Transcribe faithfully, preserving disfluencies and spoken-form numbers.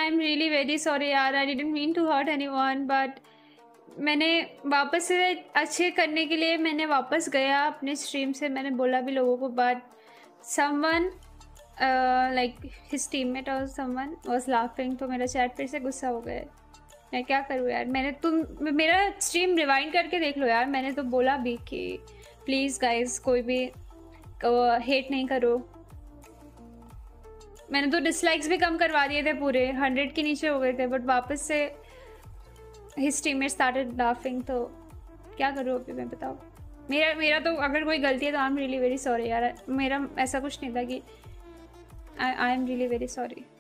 M really very sorry यार, I didn't mean to hurt anyone, but मैंने वापस से अच्छे करने के लिए मैंने वापस गया अपने स्ट्रीम से, मैंने बोला भी लोगों को, but someone like his teammate और समवन वाज लाफिंग, तो मेरा चैट फिर से गुस्सा हो गया। मैं क्या करूँ यार, मैंने तुम मेरा स्ट्रीम रिवाइंड करके देख लो यार, मैंने तो बोला भी कि प्लीज़ गाइस कोई भी हेट नहीं करो। मैंने तो डिसलाइक्स भी कम करवा दिए थे, पूरे हंड्रेड के नीचे हो गए थे, बट वापस से हिज टीममेट स्टार्टेड लाफिंग, तो क्या करूँ अभी मैं, बताओ। मेरा मेरा तो अगर कोई गलती है तो I am really very sorry यार, मेरा ऐसा कुछ नहीं था कि I I am really very sorry.